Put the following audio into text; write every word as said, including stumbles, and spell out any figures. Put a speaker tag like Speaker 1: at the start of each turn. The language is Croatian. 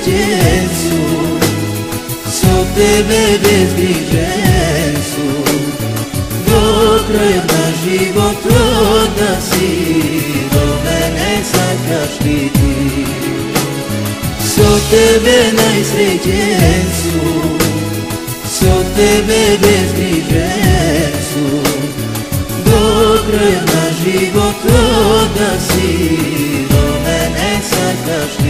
Speaker 1: najsrećen su, so tebe bezbrižen su. Do kraja na život rodna si, do mene sad štiti. So tebe najsrećen su, so tebe bezbrižen su. Do kraja na život rodna si, do mene sad štiti.